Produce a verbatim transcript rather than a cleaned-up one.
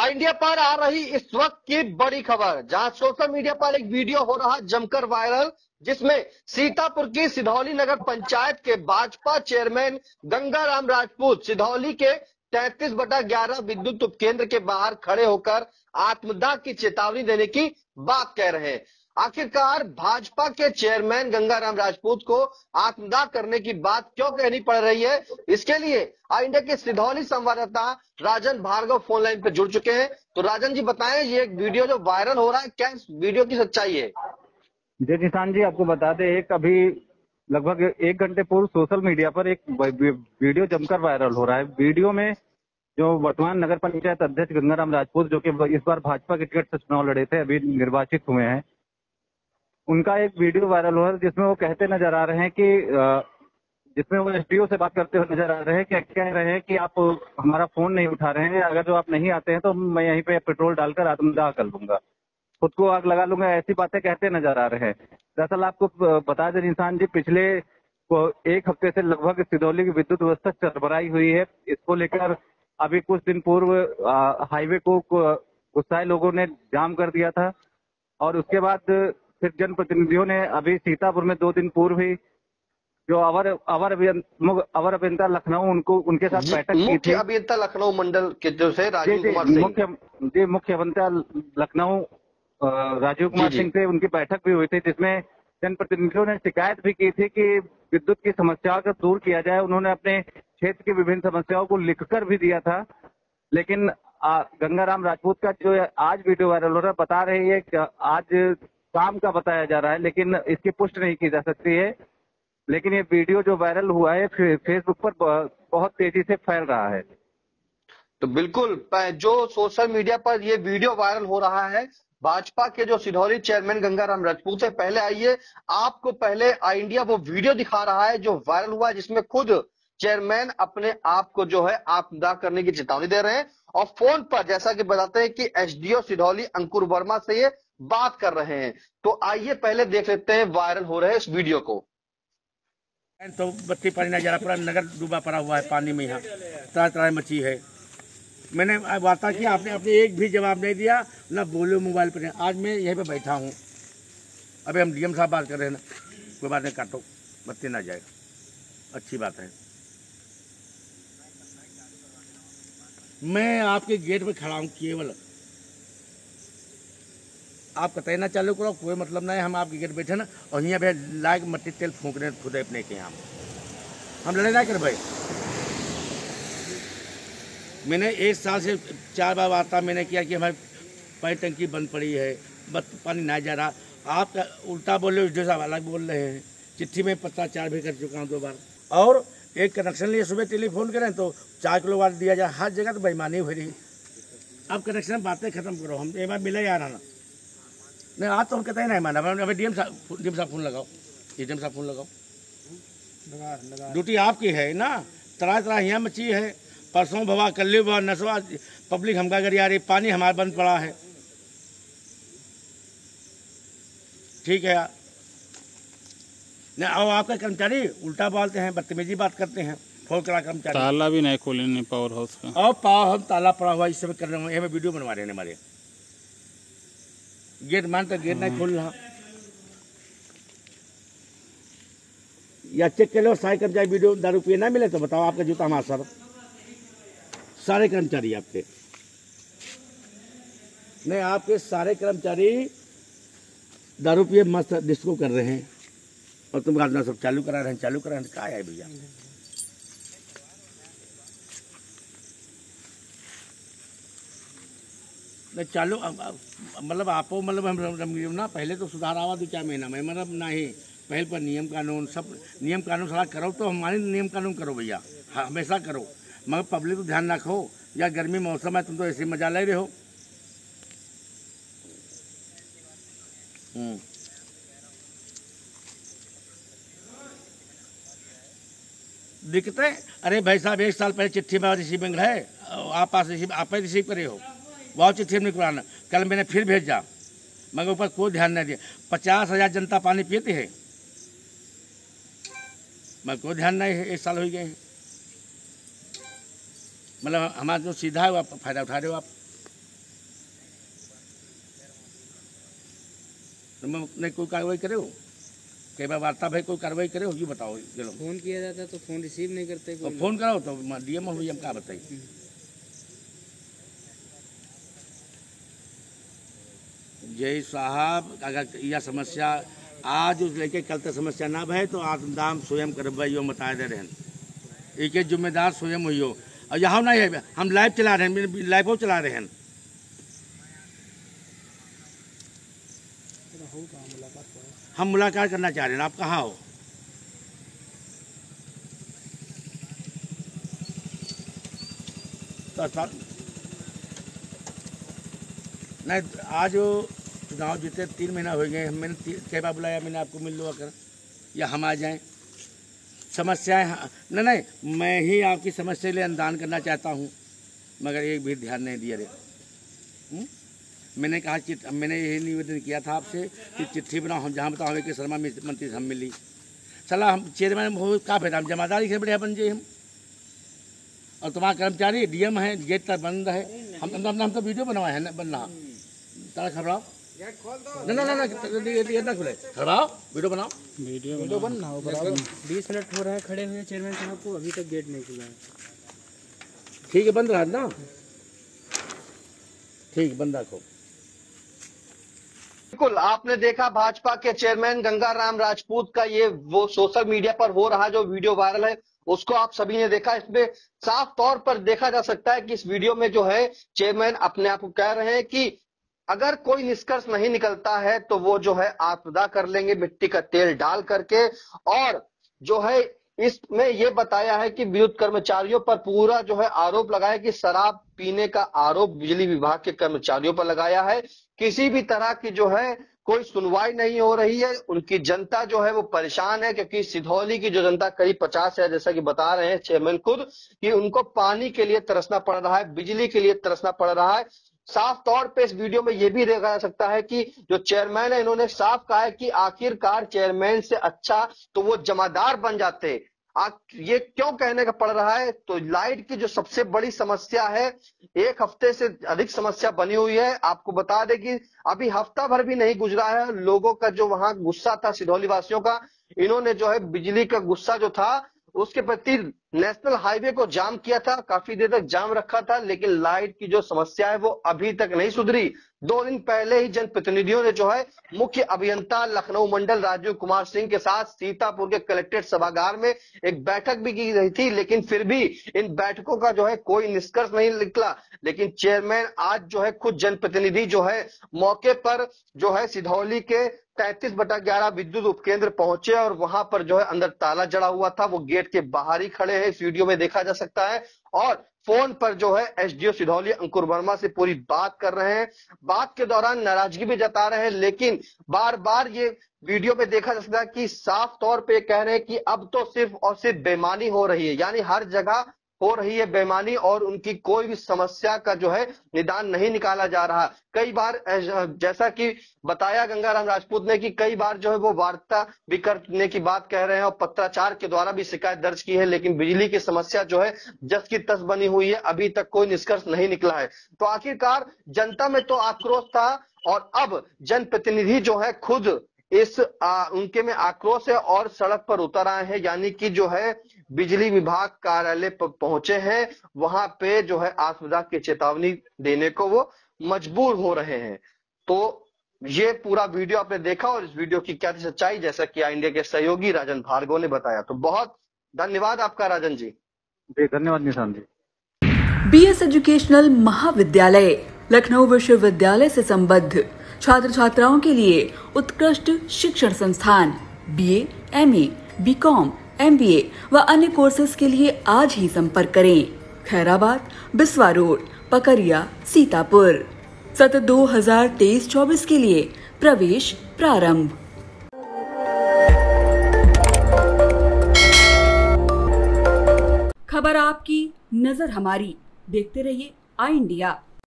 India पर आ रही इस वक्त की बड़ी खबर, जहां सोशल मीडिया पर एक वीडियो हो रहा जमकर वायरल, जिसमें सीतापुर की सिधौली नगर पंचायत के भाजपा चेयरमैन गंगाराम राजपूत सिधौली के तैंतीस बटा ग्यारह विद्युत उपकेंद्र के बाहर खड़े होकर आत्मदाह की चेतावनी देने की बात कह रहे हैं। आखिरकार भाजपा के चेयरमैन गंगाराम राजपूत को आत्मदाह करने की बात क्यों कहनी पड़ रही है, इसके लिए इंडिया के सिधौली संवाददाता राजन भार्गव फोन लाइन पे जुड़ चुके हैं। तो राजन जी बताएं, ये एक वीडियो जो वायरल हो रहा है, क्या इस वीडियो की सच्चाई है? जी निशान जी, आपको बता दें, एक अभी लगभग एक घंटे पूर्व सोशल मीडिया पर एक वीडियो जमकर वायरल हो रहा है। वीडियो में जो वर्तमान नगर पंचायत अध्यक्ष गंगाराम राजपूत, जो कि इस बार भाजपा के टिकट से चुनाव लड़े थे, अभी निर्वाचित हुए हैं, उनका एक वीडियो वायरल हुआ है जिसमें वो कहते नजर आ रहे हैं कि जिसमें वो एसडीओ से बात करते हुए नजर आ रहे हैं कि कह रहे हैं कि आप हमारा फोन नहीं उठा रहे हैं, अगर जो आप नहीं आते हैं तो मैं यहीं पे पेट्रोल डालकर आत्मदाह कर लूंगा, खुद को आग लगा लूंगा, ऐसी बातें कहते नजर आ रहे हैं। दरअसल आपको बता दें निशान जी, पिछले एक हफ्ते से लगभग सिधौली की विद्युत व्यवस्था चरमराई हुई है। इसको लेकर अभी कुछ दिन पूर्व हाईवे को गुस्साए लोगों ने जाम कर दिया था और उसके बाद फिर जनप्रतिनिधियों ने अभी सीतापुर में दो दिन पूर्व ही जो अवर अवर अवर अभियंता लखनऊ उनको उनके साथ बैठक की थी। मुख्य अभियंता लखनऊ मंडल के जो से राजीव कुमार सिंह, मुख्य जी मुख्य अभियंता लखनऊ राजीव कुमार सिंह से उनकी बैठक भी हुई थी, जिसमें जनप्रतिनिधियों ने शिकायत भी की थी कि विद्युत की समस्याओं को दूर किया जाए। उन्होंने अपने क्षेत्र की विभिन्न समस्याओं को लिखकर भी दिया था, लेकिन गंगाराम राजपूत का जो आज वीडियो वायरल हो रहा है, बता रही है कि आज शाम का बताया जा रहा है, लेकिन इसकी पुष्टि नहीं की जा सकती है। लेकिन ये वीडियो जो वायरल हुआ है फेसबुक पर बहुत तेजी से फैल रहा है। तो बिल्कुल, जो सोशल मीडिया पर ये वीडियो वायरल हो रहा है, भाजपा के जो सिधौली चेयरमैन गंगाराम राजपूत है, पहले आइए आपको पहले इंडिया वो वीडियो दिखा रहा है जो वायरल हुआ है, जिसमें खुद चेयरमैन अपने आप को जो है आत्मदाह करने की चेतावनी दे रहे हैं और फोन पर जैसा कि बताते हैं कि एसडीओ सिधौली अंकुर वर्मा से ये बात कर रहे हैं। तो आइए पहले देख लेते हैं वायरल हो रहे इस वीडियो को। तो बत्ती पानी ना जा रहा, पूरा नगर डूबा पड़ा हुआ है पानी में, यहाँ तरह तरह मची है। मैंने वार्ता किया, आपने आपने एक भी जवाब नहीं दिया, ना बोलो मोबाइल पर। आज मैं यहीं पे बैठा हूँ, अभी हम डीएम साहब बात कर रहे हैं ना, कोई बात नहीं, काटो, बत्ती ना जाएगा, अच्छी बात है। मैं आपके गेट पे खड़ा हूँ, केवल आप कतई ना चालू करो, कोई मतलब नहीं, हम आपके गेट बैठे ना और यहाँ पे लाइक मट्टी तेल फूंक रहे खुद अपने के यहाँ, हम लड़ाई ना कर भाई। मैंने एक साल से चार बार वार्ता मैंने किया कि हमारी पानी टंकी बंद पड़ी है, बस पानी नहीं जा रहा। आप उल्टा बोल रहे हो, जो साहब अलग बोल रहे हैं। चिट्ठी में पत्ता चार भी कर चुका हूँ दो बार, और एक कनेक्शन लिए सुबह टेलीफोन करें तो चार किलो वाट दिया जाए, हर जगह तो बेईमानी हो रही। अब कनेक्शन बातें खत्म करो, हम एक बार मिले यार ना, नहीं आज तो हम कहते ही नहीं माना। अभी डीएम साहब डीएम साहब फोन लगाओ, डीएम साहब फोन लगाओ, ड्यूटी आपकी है ना। तरह तरह यहाँ मची है, परसों भवा कल्लू भवा नसवा पब्लिक हमका गरी आ रही, पानी हमारा बंद पड़ा है। ठीक है यार, नहीं और आपका कर्मचारी उल्टा बोलते हैं, बदतमीजी बात करते हैं, फोन करा कर्मचारी। ताला भी नहीं खोले नहीं पावर हाउस का, और पावर हम ताला पड़ा हुआ इस समय कर रहे हैं, वीडियो बनवा रहे हैं हमारे गेट मान तक गेट नहीं खोल रहा। या चेक कर लो सारे कर्मचारी, वीडियो दारू पिए ना मिले तो बताओ, आपका जूता हमारा सर, सारे कर्मचारी आपके नहीं, आपके सारे कर्मचारी दारू पिए मस्त डिस्को कर रहे हैं और तुम अपना सब चालू करा रहे हैं, चालू करा रहे हैं, क्या है भैया। नहीं चालू मतलब आपको मतलब हम ना पहले तो सुधार आवा दो चार महीना में, मतलब नहीं पहले पर नियम कानून सब नियम कानून सारा करो, तो हमारे नियम कानून करो भैया, हमेशा करो, मगर पब्लिक को ध्यान रखो। या गर्मी मौसम है, तुम तो ऐसे मजा ले रहे हो। दिखते अरे भाई साहब, एक साल पहले चिट्ठी में रिसीविंग है, आप पास रिसीव आप ही रिसीव करे हो, वह चिट्ठी में कराना, कल मैंने फिर भेजा, मगर ऊपर कोई ध्यान नहीं दिया। पचास हजार जनता पानी पीती है, मगर कोई ध्यान नहीं है, एक साल हो गए हैं। मतलब हमारा जो सीधा है वो आप फायदा उठा रहे हो आप। नहीं कोई कार्रवाई करे हो, कई बार वार्ता भाई कोई कार्रवाई करे हो, ये बताओ। चलो फोन किया जाता है तो फोन रिसीव नहीं करते कोई। तो फोन कराओ तो डीएम हुई, हम क्या बताइए। जय साहब, अगर यह समस्या आज उस लेके कल तक समस्या ना भय तो आत्मदान स्वयं करवाइयो बता दे रहे हैं। एक एक जिम्मेदार स्वयं हुई हो। और यहाँ नहीं है, हम लाइव चला रहे हैं, लाइव चला रहे हैं। हम मुलाकात करना चाह रहे हैं, आप कहाँ हो? तो नहीं, आज चुनाव जीते तीन महीना हो गए, मैंने कई बार बुलाया, मैंने आपको मिल लो अगर, या हम आ जाएं। समस्याएं नहीं नहीं मैं ही आपकी समस्या लिए अनुदान करना चाहता हूं, मगर एक भी ध्यान नहीं दिया रे। हुँ? मैंने कहा चिट मैंने यही निवेदन किया था आपसे कि चिट्ठी बनाओ, हम जहाँ बताओ कि शर्मा मंत्री हम मिली सलाह, हम चेयरमैन हो का फायदा, हम जमादारी से बढ़िया बन जाए हम। और तुम्हारा कर्मचारी डीएम है, गेट तक बंद है, हम हम, हम तो वीडियो बनवाए हैं ना, बन रहा तारा खबराओ ना ना ना ना ना खुले खबराओ, वीडियो बनाओ, वीडियो वीडियो बनाओ। बीस मिनट हो रहा है खड़े हुए चेयरमैन साहब को, अभी तक गेट नहीं खुला है। ठीक है, बंद रहा ना, ठीक बंद रखो। बिल्कुल, आपने देखा भाजपा के चेयरमैन गंगाराम राजपूत का ये वो सोशल मीडिया पर हो रहा जो वीडियो वायरल है, उसको आप सभी ने देखा। इसमें साफ तौर पर देखा जा सकता है कि इस वीडियो में जो है चेयरमैन अपने आप को कह रहे हैं कि अगर कोई निष्कर्ष नहीं निकलता है तो वो जो है आपदा कर लेंगे मिट्टी का तेल डाल करके। और जो है इसमें ये बताया है कि विद्युत कर्मचारियों पर पूरा जो है आरोप लगाया कि शराब पीने का आरोप बिजली विभाग के कर्मचारियों पर लगाया है। किसी भी तरह की जो है कोई सुनवाई नहीं हो रही है, उनकी जनता जो है वो परेशान है, क्योंकि सिधौली की जो जनता करीब पचास है, जैसा कि बता रहे हैं चेयरमैन खुद, कि उनको पानी के लिए तरसना पड़ रहा है, बिजली के लिए तरसना पड़ रहा है। साफ तौर पे इस वीडियो में यह भी देखा जा सकता है कि जो चेयरमैन है, इन्होंने साफ कहा है कि आखिरकार चेयरमैन से अच्छा तो वो जमादार बन जाते। आ, ये क्यों कहने का पड़ रहा है? तो लाइट की जो सबसे बड़ी समस्या है, एक हफ्ते से अधिक समस्या बनी हुई है। आपको बता दें कि अभी हफ्ता भर भी नहीं गुजरा है, लोगों का जो वहां गुस्सा था सिधौली वासियों का, इन्होंने जो है बिजली का गुस्सा जो था उसके प्रति नेशनल हाईवे को जाम किया था, काफी देर तक जाम रखा था, लेकिन लाइट की जो समस्या है वो अभी तक नहीं सुधरी। दो दिन पहले ही जनप्रतिनिधियों ने जो है मुख्य अभियंता लखनऊ मंडल राजीव कुमार सिंह के साथ सीतापुर के कलेक्ट्रेट सभागार में एक बैठक भी की गई थी, लेकिन फिर भी इन बैठकों का जो है कोई निष्कर्ष नहीं निकला। लेकिन चेयरमैन आज जो है खुद जनप्रतिनिधि जो है मौके पर जो है सिधौली के तैंतीस बटा ग्यारह विद्युत उपकेंद्र पहुंचे और वहां पर जो है अंदर ताला जड़ा हुआ था, वो गेट के बाहर ही खड़े हैं, इस वीडियो में देखा जा सकता है। और फोन पर जो है एसडीओ सिधौली अंकुर वर्मा से पूरी बात कर रहे हैं, बात के दौरान नाराजगी भी जता रहे हैं, लेकिन बार बार ये वीडियो में देखा जा सकता है कि साफ तौर पे कह रहे हैं कि अब तो सिर्फ और सिर्फ बेईमानी हो रही है, यानी हर जगह हो रही है बेईमानी और उनकी कोई भी समस्या का जो है निदान नहीं निकाला जा रहा। कई बार जैसा कि बताया गंगाराम राजपूत ने कि कई बार जो है वो वार्ता भी करने की बात कह रहे हैं और पत्राचार के द्वारा भी शिकायत दर्ज की है, लेकिन बिजली की समस्या जो है जस की तस बनी हुई है, अभी तक कोई निष्कर्ष नहीं निकला है। तो आखिरकार जनता में तो आक्रोश था और अब जनप्रतिनिधि जो है खुद इस आ, उनके में आक्रोश है और सड़क पर उतर आए हैं, यानी कि जो है बिजली विभाग कार्यालय पर पहुंचे हैं, वहां पे जो है आपदा की चेतावनी देने को वो मजबूर हो रहे हैं। तो ये पूरा वीडियो आपने देखा और इस वीडियो की क्या थी सच्चाई, जैसा कि इंडिया के सहयोगी राजन भार्गव ने बताया। तो बहुत धन्यवाद आपका राजन जी। जी धन्यवाद निशान जी। बीएस एजुकेशनल महाविद्यालय लखनऊ विश्वविद्यालय से संबद्ध छात्र छात्राओं के लिए उत्कृष्ट शिक्षण संस्थान बीए, एमए, बीकॉम, एमबीए व अन्य कोर्सेज के लिए आज ही संपर्क करें। खैराबाद, बिस्वा रोड, पकरिया, सीतापुर। सत्र दो हजार तेईस चौबीस के लिए प्रवेश प्रारंभ। खबर आपकी, नजर हमारी। देखते रहिए आई इंडिया।